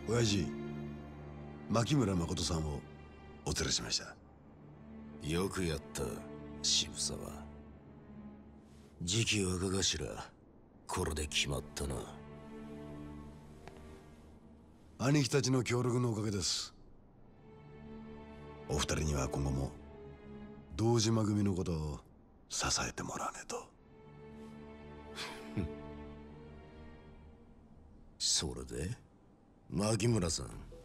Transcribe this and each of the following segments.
親父、牧村誠さんをお連れしました。 よくやった、渋沢。次期若頭、これで決まったな。 兄貴たちの協力のおかげです。お二人には今後も堂島組のことを支えてもらわねえと。 それで牧村さん、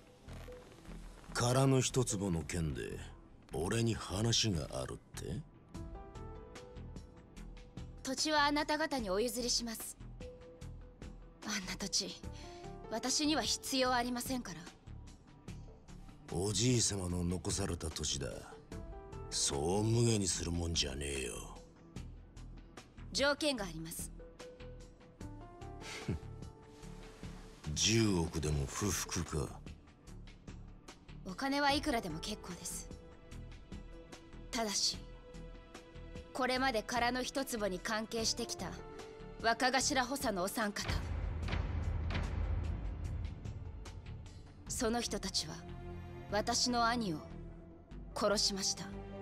空の一坪の件で俺に話があるって？ 土地はあなた方にお譲りします。あんな土地、私には必要ありませんから。 おじい様の残された土地だ。そう無下にするもんじゃねえよ。 条件があります。 10億でも不服か？ お金はいくらでも結構です。ただし、これまで空の一坪に関係してきた若頭補佐のお三方、その人たちは私の兄を殺しました。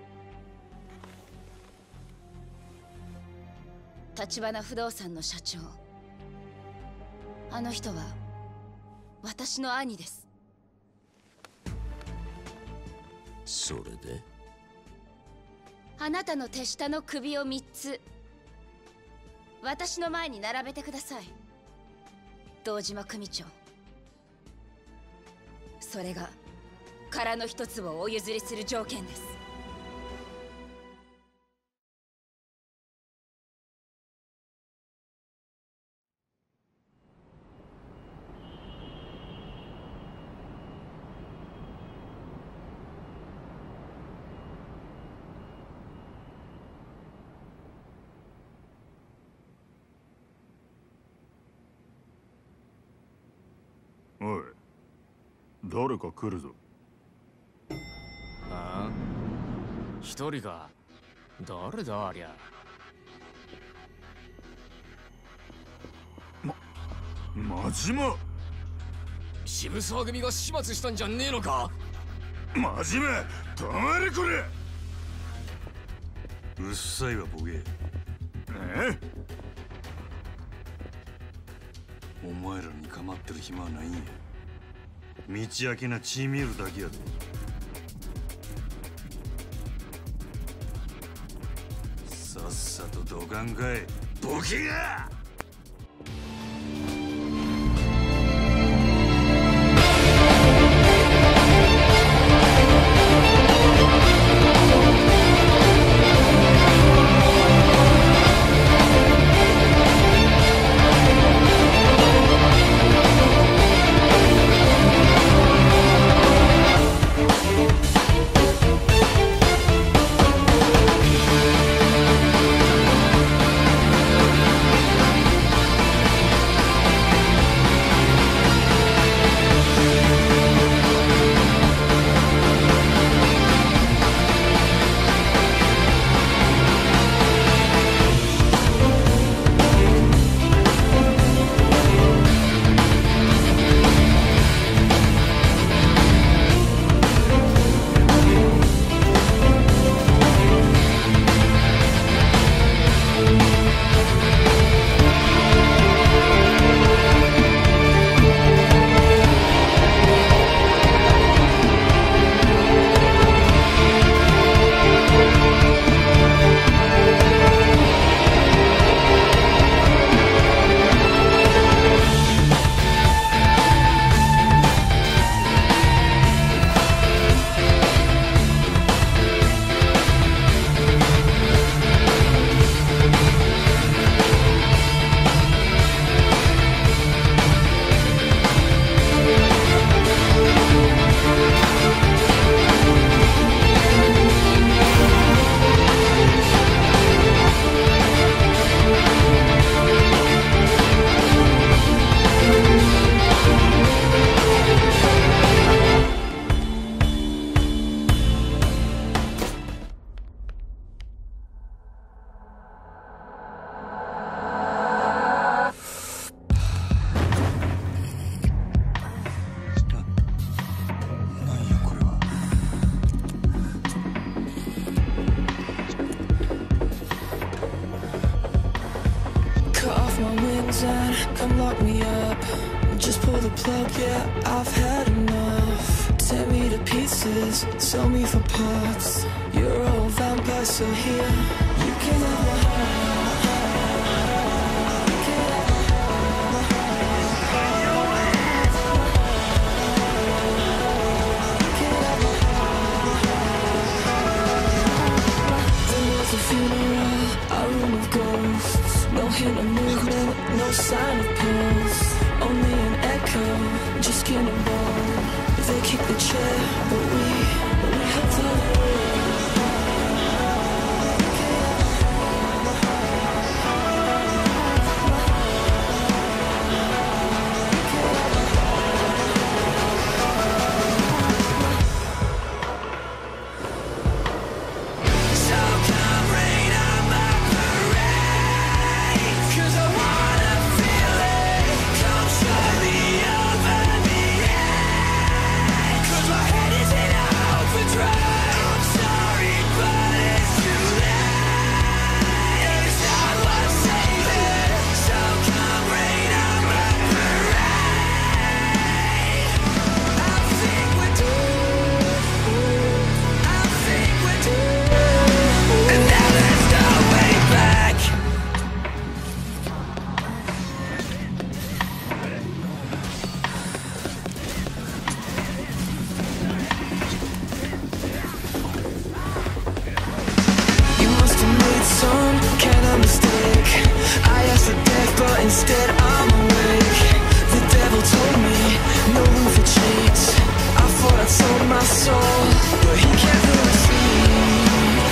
橘不動産の社長、あの人は私の兄です。 それであなたの手下の首を3つ私の前に並べてください、堂島組長。それが空の一坪をお譲りする条件です。 おい、誰か来るぞ。 ああ、一人か。誰だありゃ。 真島。 渋沢組が始末したんじゃねえのか。 真島、止まれこれ。うっさいわボケ。お前らに構ってる暇はないんや。道明けな血見えるだけやで。さっさとどかんかいボケが。 my wings and come lock me up. Just pull the plug, yeah, I've had enough. Tear me to pieces, sell me for parts. You're all vampires, so here you can have my heart. A room of ghosts, no hint of movement, no sign of pulse. Only an echo, just skin and bone. They kick the chair, but we have to live. Instead I'm awake. The devil told me no room for cheats. I thought I'd sold my soul, but he kept the receipt.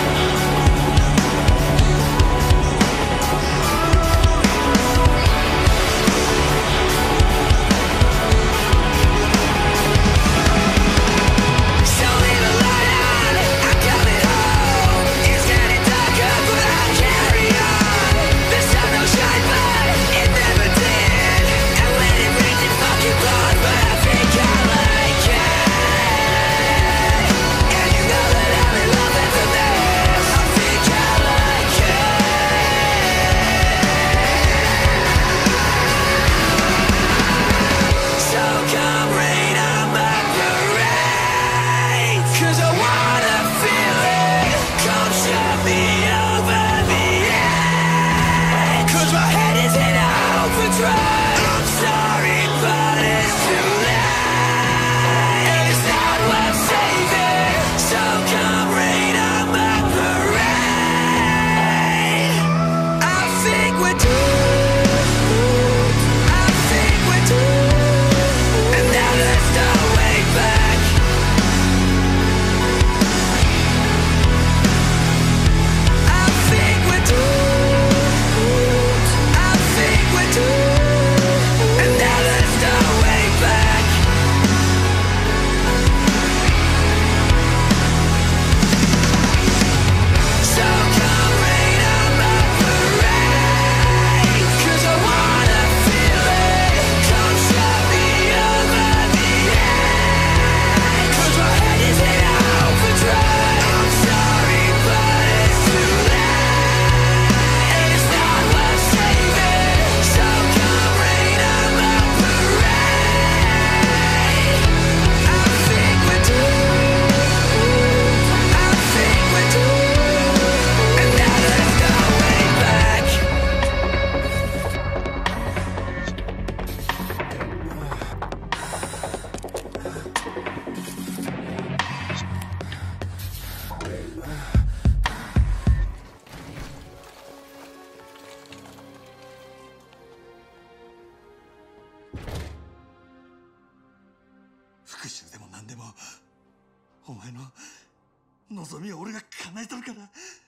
復讐でも何でもお前の望みを俺が叶えとるから。